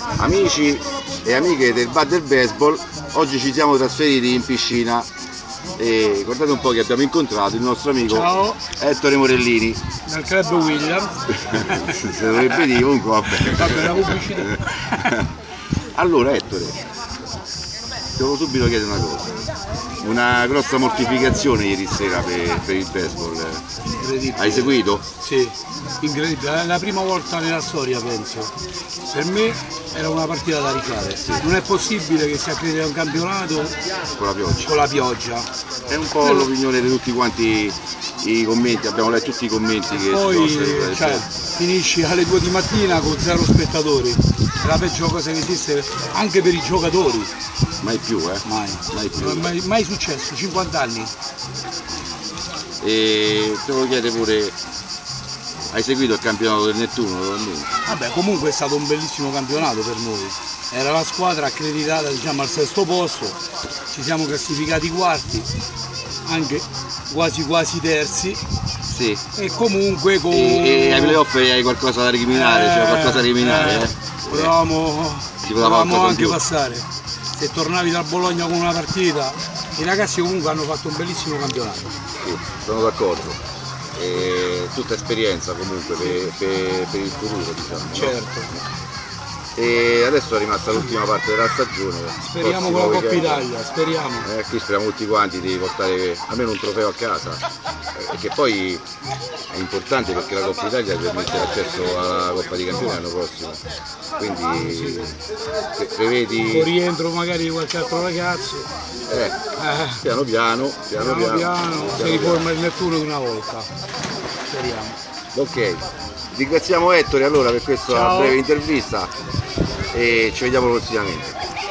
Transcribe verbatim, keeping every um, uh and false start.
Amici e amiche del bar del baseball, oggi ci siamo trasferiti in piscina e guardate un po' che abbiamo incontrato il nostro amico Ciao. Ettore Morellini Dal club Williams. Se dovrebbe dire comunque vabbè. Vabbè, la pubblicità. Allora Ettore, devo subito chiedere una cosa. Una grossa mortificazione ieri sera per, per il baseball. Hai seguito? Sì, incredibile, è la prima volta nella storia penso. Per me era una partita da rifare. Sì. Non è possibile che si accredita un campionato con la pioggia. Con la pioggia. È un po' l'opinione di tutti quanti i commenti, abbiamo letto tutti i commenti che poi sono cioè, finisci alle due di mattina con zero spettatori. È la peggio cosa che esiste anche per i giocatori. Mai più, eh? Mai. Mai più. Mai, mai successo, cinquanta anni. E te lo chiede pure, hai seguito il campionato del Nettuno naturalmente? Vabbè, comunque è stato un bellissimo campionato per noi. Era la squadra accreditata, diciamo, al sesto posto, ci siamo classificati quarti, anche quasi quasi terzi. Sì. E comunque con... E, e ai playoff hai qualcosa da ricriminare, eh, cioè qualcosa da ricriminare, eh? eh. Potevamo, potevamo anche passare. Se tornavi da Bologna con una partita, i ragazzi comunque hanno fatto un bellissimo campionato. Sì, sono d'accordo. E tutta esperienza comunque per, per, per il futuro, diciamo. Certo. No? E adesso è rimasta l'ultima parte della stagione. Speriamo con la Coppa Italia, speriamo. Eh, qui speriamo tutti quanti di portare almeno un trofeo a casa. Eh, che poi è importante perché la Coppa Italia permette l'accesso alla Coppa di Campioni l'anno prossimo. Quindi se prevedi. Con rientro magari di qualche altro ragazzo. Eh, eh. Piano piano, piano piano, piano, piano si riforma il Nettuno di una volta. Speriamo. Ok, ringraziamo Ettore allora per questa Ciao. breve intervista e ci vediamo prossimamente.